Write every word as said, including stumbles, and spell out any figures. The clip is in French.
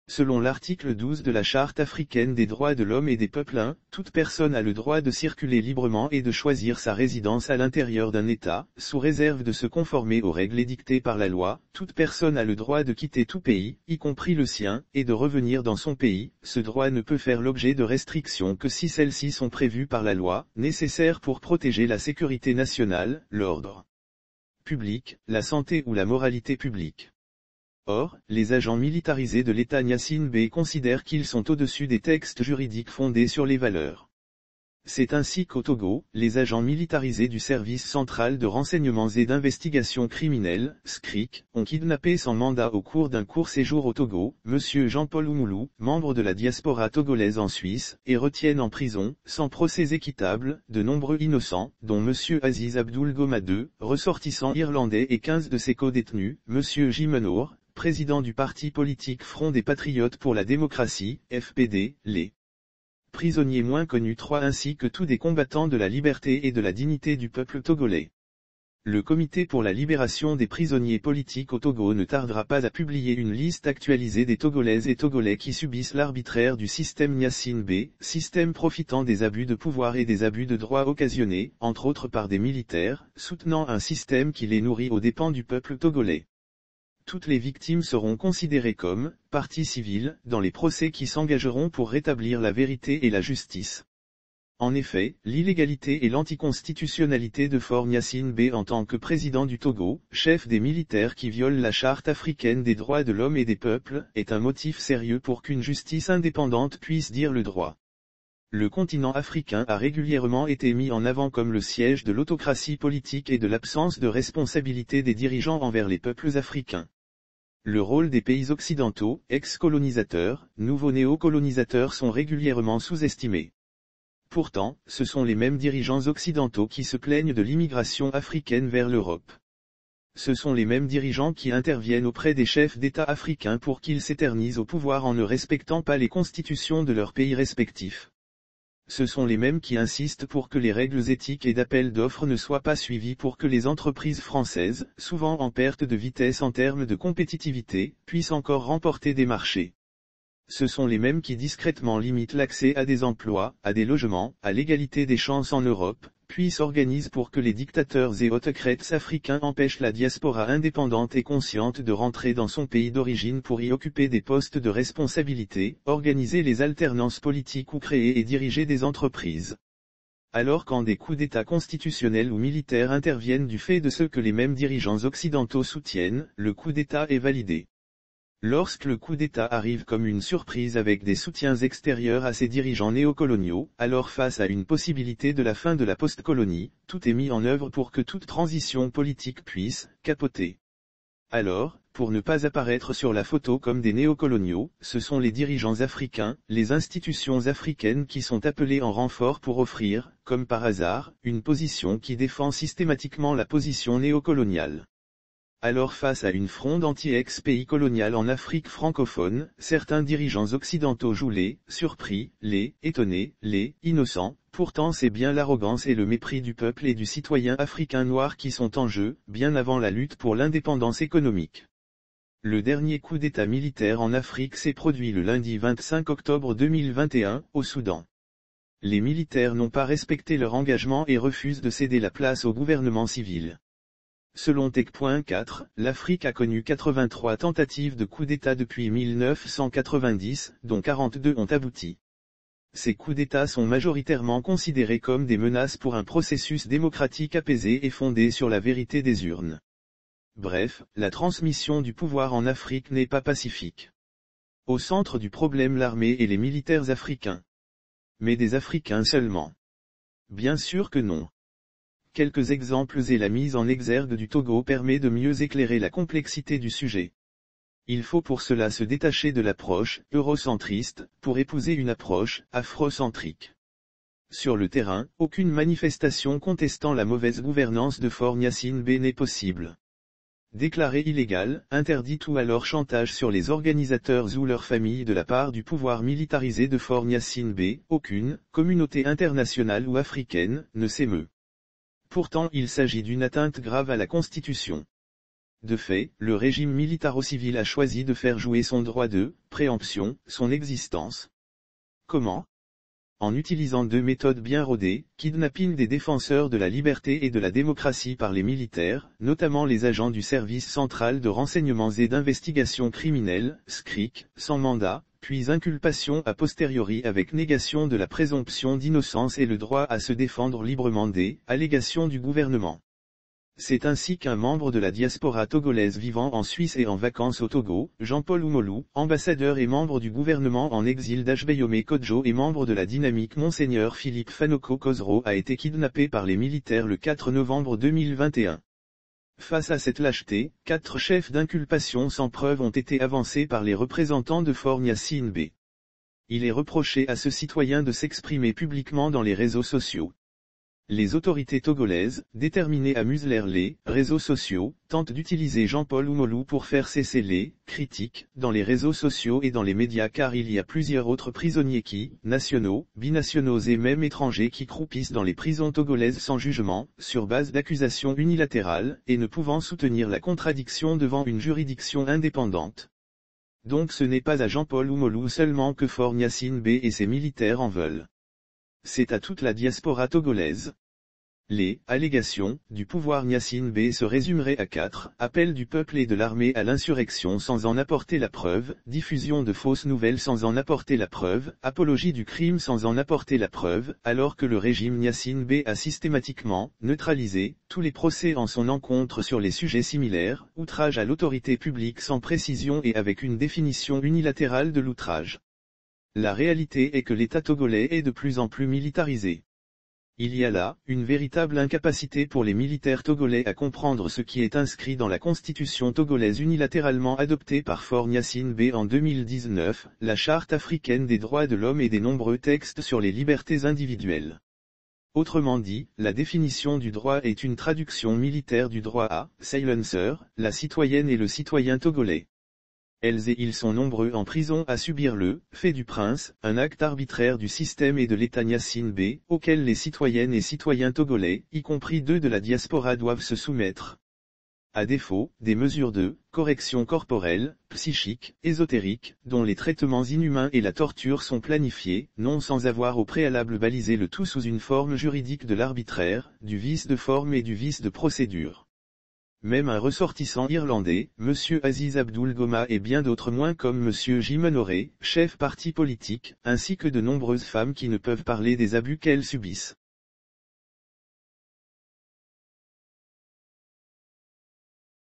Selon l'article douze de la Charte africaine des droits de l'homme et des peuples un, toute personne a le droit de circuler librement et de choisir sa résidence à l'intérieur d'un État, sous réserve de se conformer aux règles édictées par la loi. Toute personne a le droit de quitter tout pays, y compris le sien, et de revenir dans son pays. Ce droit ne peut faire l'objet de restrictions que si celles-ci sont prévues par la loi, nécessaires pour protéger la sécurité nationale, l'ordre public, la santé ou la moralité publique. Or, les agents militarisés de l'État Gnassingbé B considèrent qu'ils sont au-dessus des textes juridiques fondés sur les valeurs. C'est ainsi qu'au Togo, les agents militarisés du Service central de renseignements et d'investigation criminelle, S C R I C, ont kidnappé sans mandat au cours d'un court séjour au Togo, M. Jean-Paul Oumoulou, membre de la diaspora togolaise en Suisse, et retiennent en prison, sans procès équitable, de nombreux innocents, dont M. Aziz Abdoul Goma deux, ressortissant irlandais et quinze de ses co-détenus, M. J. Menour, président du parti politique Front des Patriotes pour la démocratie, F P D, les prisonniers moins connus trois ainsi que tous des combattants de la liberté et de la dignité du peuple togolais. Le Comité pour la libération des prisonniers politiques au Togo ne tardera pas à publier une liste actualisée des Togolaises et Togolais qui subissent l'arbitraire du système Gnassingbé, système profitant des abus de pouvoir et des abus de droit occasionnés, entre autres par des militaires, soutenant un système qui les nourrit aux dépens du peuple togolais. Toutes les victimes seront considérées comme parties civiles dans les procès qui s'engageront pour rétablir la vérité et la justice. En effet, l'illégalité et l'anticonstitutionnalité de Faure Gnassingbé en tant que président du Togo, chef des militaires qui violent la Charte africaine des droits de l'homme et des peuples, est un motif sérieux pour qu'une justice indépendante puisse dire le droit. Le continent africain a régulièrement été mis en avant comme le siège de l'autocratie politique et de l'absence de responsabilité des dirigeants envers les peuples africains. Le rôle des pays occidentaux, ex-colonisateurs, nouveaux néocolonisateurs sont régulièrement sous-estimés. Pourtant, ce sont les mêmes dirigeants occidentaux qui se plaignent de l'immigration africaine vers l'Europe. Ce sont les mêmes dirigeants qui interviennent auprès des chefs d'État africains pour qu'ils s'éternisent au pouvoir en ne respectant pas les constitutions de leurs pays respectifs. Ce sont les mêmes qui insistent pour que les règles éthiques et d'appel d'offres ne soient pas suivies pour que les entreprises françaises, souvent en perte de vitesse en termes de compétitivité, puissent encore remporter des marchés. Ce sont les mêmes qui discrètement limitent l'accès à des emplois, à des logements, à l'égalité des chances en Europe, puis s'organisent pour que les dictateurs et autocrates africains empêchent la diaspora indépendante et consciente de rentrer dans son pays d'origine pour y occuper des postes de responsabilité, organiser les alternances politiques ou créer et diriger des entreprises. Alors quand des coups d'État constitutionnels ou militaires interviennent du fait de ce que les mêmes dirigeants occidentaux soutiennent, le coup d'État est validé. Lorsque le coup d'État arrive comme une surprise avec des soutiens extérieurs à ces dirigeants néocoloniaux, alors face à une possibilité de la fin de la post-colonie, tout est mis en œuvre pour que toute transition politique puisse capoter. Alors, pour ne pas apparaître sur la photo comme des néocoloniaux, ce sont les dirigeants africains, les institutions africaines qui sont appelés en renfort pour offrir, comme par hasard, une position qui défend systématiquement la position néocoloniale. Alors face à une fronde anti-ex-pays colonial en Afrique francophone, certains dirigeants occidentaux jouent les surpris, les étonnés, les innocents. Pourtant c'est bien l'arrogance et le mépris du peuple et du citoyen africain noir qui sont en jeu, bien avant la lutte pour l'indépendance économique. Le dernier coup d'État militaire en Afrique s'est produit le lundi vingt-cinq octobre deux mille vingt et un, au Soudan. Les militaires n'ont pas respecté leur engagement et refusent de céder la place au gouvernement civil. Selon Tech point quatre, l'Afrique a connu quatre-vingt-trois tentatives de coup d'État depuis mille neuf cent quatre-vingt-dix, dont quarante-deux ont abouti. Ces coups d'État sont majoritairement considérés comme des menaces pour un processus démocratique apaisé et fondé sur la vérité des urnes. Bref, la transmission du pouvoir en Afrique n'est pas pacifique. Au centre du problème l'armée et les militaires africains. Mais des Africains seulement? Bien sûr que non. Quelques exemples et la mise en exergue du Togo permet de mieux éclairer la complexité du sujet. Il faut pour cela se détacher de l'approche eurocentriste, pour épouser une approche afrocentrique. Sur le terrain, aucune manifestation contestant la mauvaise gouvernance de Faure Gnassingbé n'est possible. Déclarée illégale, interdite ou alors chantage sur les organisateurs ou leurs familles de la part du pouvoir militarisé de Faure Gnassingbé, aucune communauté internationale ou africaine ne s'émeut. Pourtant il s'agit d'une atteinte grave à la Constitution. De fait, le régime militaro-civil a choisi de faire jouer son droit de préemption, son existence. Comment? En utilisant deux méthodes bien rodées, kidnapping des défenseurs de la liberté et de la démocratie par les militaires, notamment les agents du service central de renseignements et d'investigation criminelle, S C R I C, sans mandat, puis inculpation a posteriori avec négation de la présomption d'innocence et le droit à se défendre librement des allégations du gouvernement. C'est ainsi qu'un membre de la diaspora togolaise vivant en Suisse et en vacances au Togo, Jean-Paul Oumolou, ambassadeur et membre du gouvernement en exil d'Ashbeyomé Kodjo et membre de la dynamique Monseigneur Philippe Fanoko Kozro a été kidnappé par les militaires le quatre novembre deux mille vingt et un. Face à cette lâcheté, quatre chefs d'inculpation sans preuve ont été avancés par les représentants de Faure Gnassingbé B. Il est reproché à ce citoyen de s'exprimer publiquement dans les réseaux sociaux. Les autorités togolaises, déterminées à museler les réseaux sociaux, tentent d'utiliser Jean-Paul Oumolou pour faire cesser les critiques dans les réseaux sociaux et dans les médias car il y a plusieurs autres prisonniers qui, nationaux, binationaux et même étrangers qui croupissent dans les prisons togolaises sans jugement, sur base d'accusations unilatérales, et ne pouvant soutenir la contradiction devant une juridiction indépendante. Donc ce n'est pas à Jean-Paul Oumolou seulement que Faure Gnassingbé et ses militaires en veulent. C'est à toute la diaspora togolaise. Les allégations du pouvoir Gnassingbé se résumeraient à quatre: appel du peuple et de l'armée à l'insurrection sans en apporter la preuve, diffusion de fausses nouvelles sans en apporter la preuve, apologie du crime sans en apporter la preuve, alors que le régime Gnassingbé a systématiquement neutralisé tous les procès en son encontre sur les sujets similaires, outrage à l'autorité publique sans précision et avec une définition unilatérale de l'outrage. La réalité est que l'État togolais est de plus en plus militarisé. Il y a là une véritable incapacité pour les militaires togolais à comprendre ce qui est inscrit dans la constitution togolaise unilatéralement adoptée par Faure Gnassingbé en deux mille dix-neuf, la Charte africaine des droits de l'homme et des nombreux textes sur les libertés individuelles. Autrement dit, la définition du droit est une traduction militaire du droit à silencer, la citoyenne et le citoyen togolais. Elles et ils sont nombreux en prison à subir le « fait du prince », un acte arbitraire du système et de l'État Gnassingbé, auquel les citoyennes et citoyens togolais, y compris ceux de la diaspora doivent se soumettre. À défaut, des mesures de correction corporelle, psychique, ésotérique, dont les traitements inhumains et la torture sont planifiés, non sans avoir au préalable balisé le tout sous une forme juridique de l'arbitraire, du vice de forme et du vice de procédure. Même un ressortissant irlandais, M. Aziz Abdoul Goma et bien d'autres moins comme M. Jim Honoré, chef parti politique, ainsi que de nombreuses femmes qui ne peuvent parler des abus qu'elles subissent.